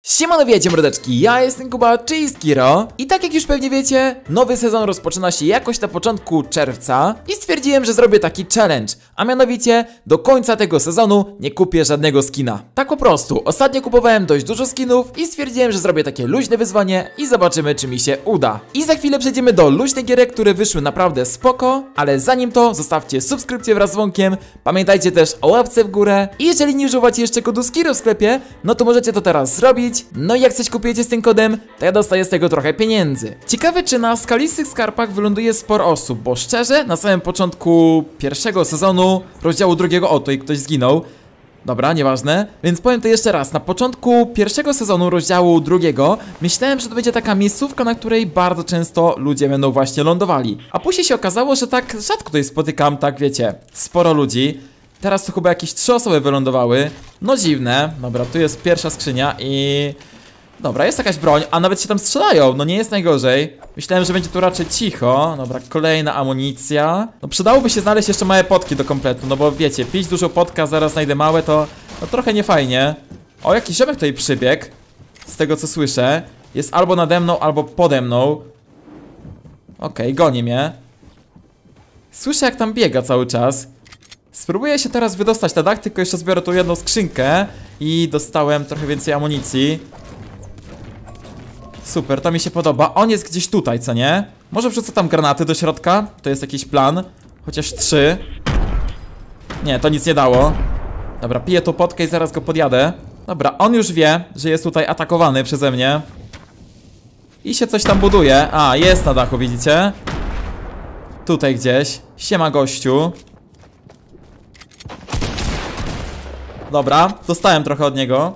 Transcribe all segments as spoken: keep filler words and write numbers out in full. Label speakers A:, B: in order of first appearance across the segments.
A: Siemano, wiecie mordeczki, ja jestem Kuba, czyli Skiro. I tak jak już pewnie wiecie, nowy sezon rozpoczyna się jakoś na początku czerwca i stwierdziłem, że zrobię taki challenge, a mianowicie do końca tego sezonu nie kupię żadnego skina. Tak po prostu, ostatnio kupowałem dość dużo skinów i stwierdziłem, że zrobię takie luźne wyzwanie i zobaczymy, czy mi się uda. I za chwilę przejdziemy do luźnych gierek, które wyszły naprawdę spoko, ale zanim to zostawcie subskrypcję wraz z dzwonkiem, pamiętajcie też o łapce w górę i jeżeli nie używacie jeszcze kodu Skiro w sklepie, no to możecie to teraz zrobić. No i jak coś kupujecie z tym kodem, to ja dostaję z tego trochę pieniędzy. Ciekawe, czy na skalistych skarpach wyląduje sporo osób, bo szczerze, na samym początku pierwszego sezonu rozdziału drugiego, o, to i ktoś zginął. Dobra, nieważne. Więc powiem to jeszcze raz. Na początku pierwszego sezonu rozdziału drugiego myślałem, że to będzie taka miejscówka, na której bardzo często ludzie będą właśnie lądowali. A później się okazało, że tak rzadko tutaj spotykam, tak wiecie, sporo ludzi. Teraz to chyba jakieś trzy osoby wylądowały. No dziwne. Dobra, tu jest pierwsza skrzynia i... Dobra, jest jakaś broń, a nawet się tam strzelają. No nie jest najgorzej. Myślałem, że będzie tu raczej cicho. Dobra, kolejna amunicja. No przydałoby się znaleźć jeszcze małe potki do kompletu. No bo wiecie, pić dużo potka, zaraz znajdę małe, to... No trochę niefajnie. O, jakiś ziomek tutaj przybiegł. Z tego co słyszę. Jest albo nade mną, albo pode mną. Okej, okay, goni mnie. Słyszę, jak tam biega cały czas. Spróbuję się teraz wydostać na dach, tylko jeszcze zbiorę tu jedną skrzynkę. I dostałem trochę więcej amunicji. Super, to mi się podoba. On jest gdzieś tutaj, co nie? Może wrzucę tam granaty do środka? To jest jakiś plan. Chociaż trzy. Nie, to nic nie dało. Dobra, piję tą potkę i zaraz go podjadę. Dobra, on już wie, że jest tutaj atakowany przeze mnie. I się coś tam buduje. A, jest na dachu, widzicie? Tutaj gdzieś. Siema, gościu. Dobra, dostałem trochę od niego.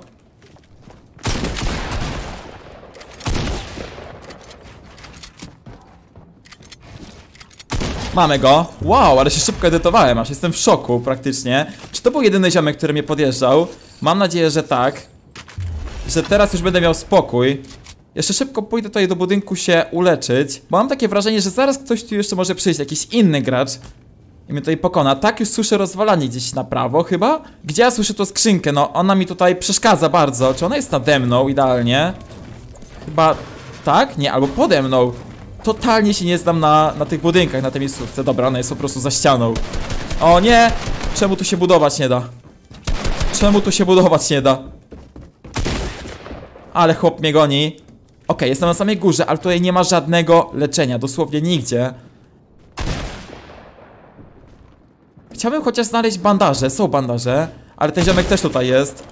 A: Mamy go. Wow, ale się szybko edytowałem, aż jestem w szoku praktycznie. Czy to był jedyny ziomek, który mnie podjeżdżał? Mam nadzieję, że tak. Że teraz już będę miał spokój. Jeszcze szybko pójdę tutaj do budynku się uleczyć, bo mam takie wrażenie, że zaraz ktoś tu jeszcze może przyjść, jakiś inny gracz i mnie tutaj pokona. Tak, już słyszę rozwalanie gdzieś na prawo chyba. Gdzie ja słyszę tą skrzynkę? No, ona mi tutaj przeszkadza bardzo. Czy ona jest nade mną idealnie? Chyba tak? Nie, albo pode mną. Totalnie się nie znam na, na tych budynkach, na tej miejscówce. Dobra, ona jest po prostu za ścianą. O nie! Czemu tu się budować nie da? Czemu tu się budować nie da? Ale chłop mnie goni. Okej, jestem na samej górze, ale tutaj nie ma żadnego leczenia, dosłownie nigdzie. Chciałbym chociaż znaleźć bandaże, są bandaże, ale ten ziomek też tutaj jest.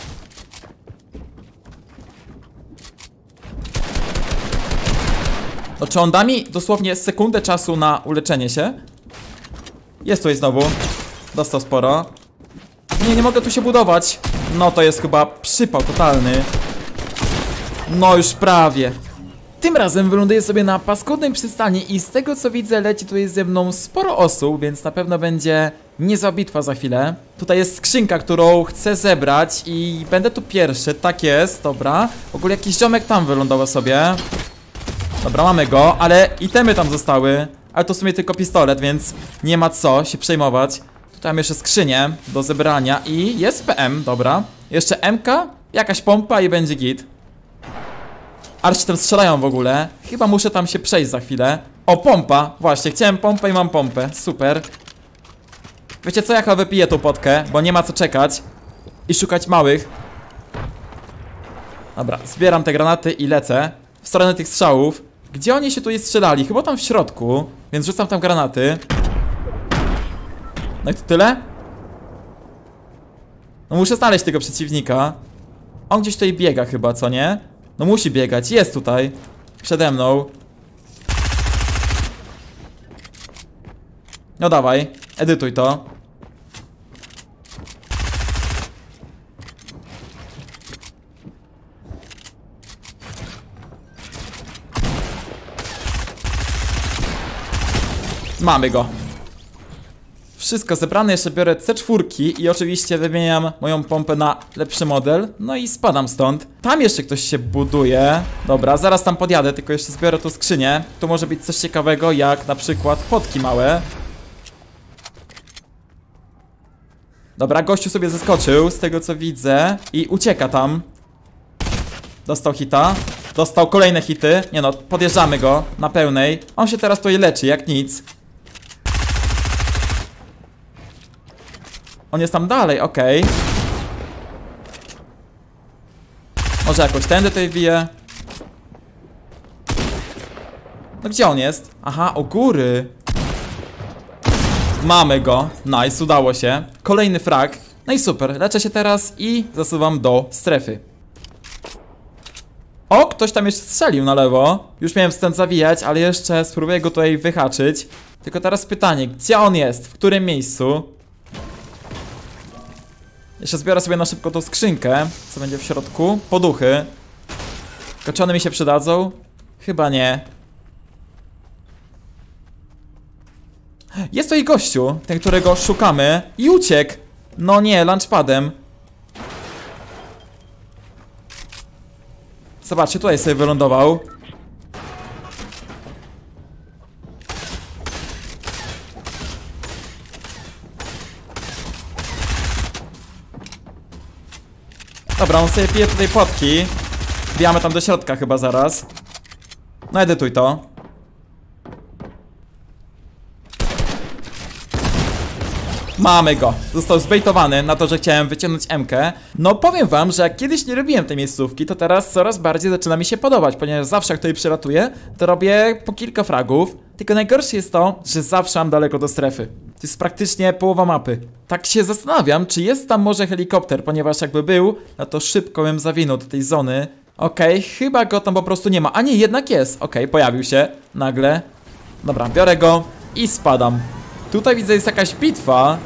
A: No czy on da mi dosłownie sekundę czasu na uleczenie się? Jest tutaj znowu. Dostał sporo. Nie, nie mogę tu się budować. No to jest chyba przypał totalny. No już prawie. Tym razem wyląduję sobie na paskudnej przystani i z tego co widzę leci tutaj ze mną sporo osób, więc na pewno będzie niezła bitwa za chwilę. Tutaj jest skrzynka, którą chcę zebrać i będę tu pierwszy, tak jest, dobra. W ogóle jakiś ziomek tam wylądował sobie. Dobra, mamy go, ale itemy tam zostały. Ale to w sumie tylko pistolet, więc nie ma co się przejmować. Tutaj mam jeszcze skrzynię do zebrania i jest P M, dobra. Jeszcze M K, jakaś pompa i będzie git. Ale się tam strzelają w ogóle. Chyba muszę tam się przejść za chwilę. O, pompa, właśnie, chciałem pompę i mam pompę, super. Wiecie co, ja chyba wypiję tą potkę, bo nie ma co czekać i szukać małych. Dobra, zbieram te granaty i lecę w stronę tych strzałów. Gdzie oni się tutaj strzelali? Chyba tam w środku. Więc rzucam tam granaty. No i to tyle? No muszę znaleźć tego przeciwnika. On gdzieś tutaj biega chyba, co nie? No musi biegać, jest tutaj przede mną. No dawaj, edytuj to. Mamy go. Wszystko zebrane, jeszcze biorę C cztery i oczywiście wymieniam moją pompę na lepszy model. No i spadam stąd. Tam jeszcze ktoś się buduje. Dobra, zaraz tam podjadę, tylko jeszcze zbiorę tu skrzynię. Tu może być coś ciekawego, jak na przykład potki małe. Dobra, gościu sobie zeskoczył, z tego co widzę, i ucieka tam. Dostał hita. Dostał kolejne hity. Nie no, podjeżdżamy go na pełnej. On się teraz tutaj leczy, jak nic. On jest tam dalej, okej. Okay. Może jakoś tędy tutaj wbije. No gdzie on jest? Aha, u góry. Mamy go. Nice, udało się. Kolejny frag. No i super, leczę się teraz i zasuwam do strefy. O, ktoś tam jeszcze strzelił na lewo. Już miałem stąd zawijać, ale jeszcze spróbuję go tutaj wyhaczyć. Tylko teraz pytanie, gdzie on jest? W którym miejscu? Jeszcze zbiorę sobie na szybko tą skrzynkę. Co będzie w środku? Poduchy. Tylko czy one mi się przydadzą? Chyba nie. Jest tutaj gościu, ten, którego szukamy. I uciekł. No nie, launchpadem. Zobaczcie, tutaj sobie wylądował. Dobra, on sobie pije tutaj potki. Wbijamy tam do środka chyba zaraz. No edytuj to. Mamy go. Został zbejtowany na to, że chciałem wyciągnąć M-kę. No powiem wam, że jak kiedyś nie robiłem tej miejscówki, to teraz coraz bardziej zaczyna mi się podobać, ponieważ zawsze jak tutaj przylatuję, to robię po kilka fragów. Tylko najgorsze jest to, że zawsze mam daleko do strefy. To jest praktycznie połowa mapy. Tak się zastanawiam, czy jest tam może helikopter, ponieważ jakby był, no to szybko bym zawinął do tej zony. Okej, okay, chyba go tam po prostu nie ma. A nie, jednak jest. Okej, okay, pojawił się nagle. Dobra, biorę go i spadam. Tutaj widzę, jest jakaś bitwa.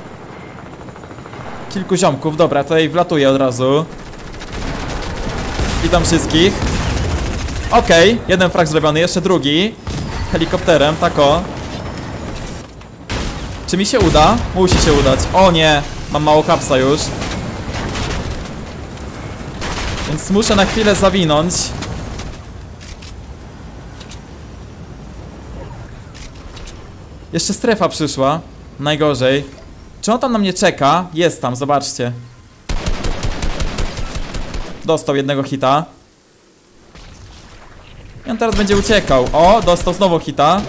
A: Kilku ziomków, dobra, tutaj wlatuję od razu. Witam wszystkich. Okej, okay, jeden frag zrobiony, jeszcze drugi. Helikopterem, tak o. Czy mi się uda? Musi się udać. O nie, mam mało kapsa już. Więc muszę na chwilę zawinąć. Jeszcze strefa przyszła. Najgorzej. Czy on tam na mnie czeka? Jest tam, zobaczcie. Dostał jednego hita. I on teraz będzie uciekał. O, dostał znowu hita.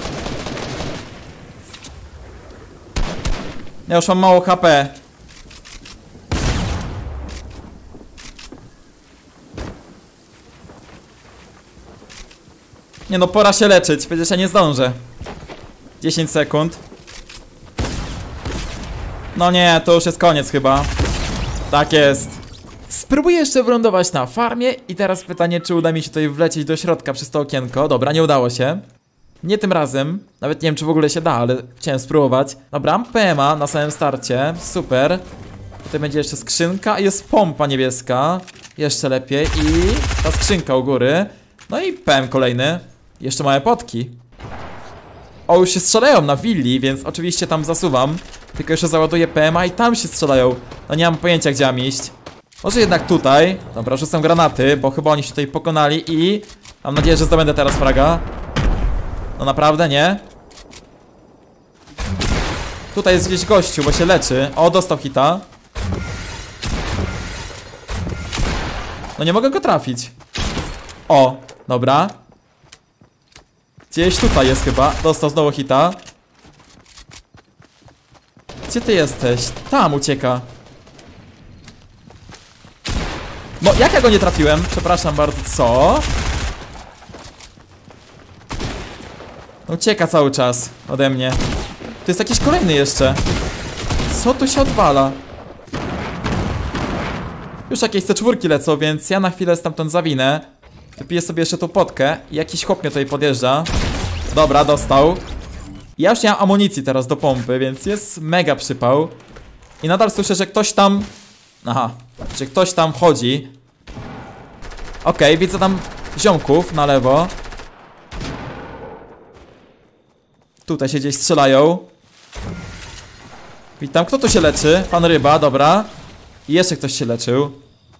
A: Ja już mam mało H P. Nie no, pora się leczyć, przecież ja nie zdążę. dziesięć sekund. No nie, to już jest koniec chyba. Tak jest. Spróbuję jeszcze wylądować na farmie i teraz pytanie, czy uda mi się tutaj wlecieć do środka przez to okienko. Dobra, nie udało się. Nie tym razem. Nawet nie wiem, czy w ogóle się da, ale chciałem spróbować. Dobra, P M A na samym starcie. Super. Tutaj będzie jeszcze skrzynka i jest pompa niebieska. Jeszcze lepiej. I ta skrzynka u góry. No i P M kolejny. Jeszcze małe potki. O, już się strzelają na willi, więc oczywiście tam zasuwam. Tylko jeszcze załaduję P M A i tam się strzelają. No nie mam pojęcia, gdzie mam iść. Może jednak tutaj. Dobra, rzucam granaty, bo chyba oni się tutaj pokonali i... Mam nadzieję, że zdobędę teraz fraga. No naprawdę, nie? Tutaj jest gdzieś gościu, bo się leczy. O, dostał hita. No nie mogę go trafić. O, dobra. Gdzieś tutaj jest chyba. Dostał znowu hita. Gdzie ty jesteś? Tam ucieka. No, jak ja go nie trafiłem? Przepraszam bardzo, co? Ucieka cały czas ode mnie. To jest jakiś kolejny jeszcze. Co tu się odwala? Już jakieś C cztery lecą, więc ja na chwilę stamtąd zawinę. Wypiję sobie jeszcze tą potkę i jakiś chłop mnie tutaj podjeżdża. Dobra, dostał. Ja już nie mam amunicji teraz do pompy, więc jest mega przypał. I nadal słyszę, że ktoś tam... Aha, że ktoś tam chodzi. Okej, okay, widzę tam ziomków na lewo. Tutaj się gdzieś strzelają. Witam, kto tu się leczy? Pan Ryba, dobra. I jeszcze ktoś się leczył.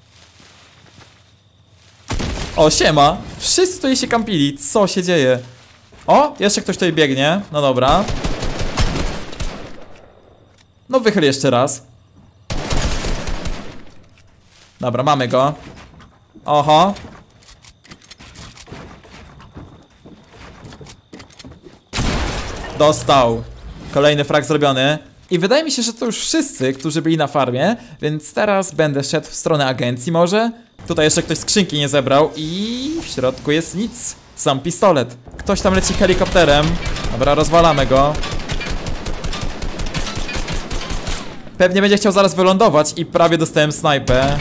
A: O, siema. Wszyscy tutaj się kampili, co się dzieje? O, jeszcze ktoś tutaj biegnie, no dobra. No wychyl jeszcze raz. Dobra, mamy go. Oho. Dostał. Kolejny frag zrobiony. I wydaje mi się, że to już wszyscy, którzy byli na farmie, więc teraz będę szedł w stronę agencji może. Tutaj jeszcze ktoś skrzynki nie zebrał i w środku jest nic. Sam pistolet. Ktoś tam leci helikopterem. Dobra, rozwalamy go. Pewnie będzie chciał zaraz wylądować i prawie dostałem snajpę.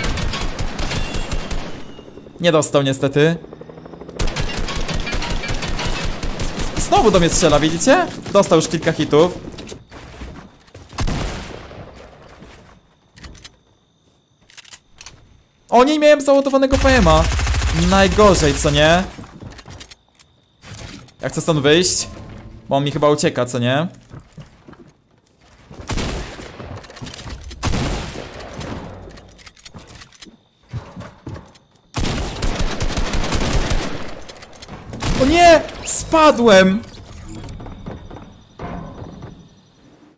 A: Nie dostał niestety. I znowu do mnie strzela, widzicie? Dostał już kilka hitów. O, nie miałem załadowanego P M a. Najgorzej, co nie? Ja chcę stąd wyjść, bo on mi chyba ucieka, co nie? O nie! Spadłem!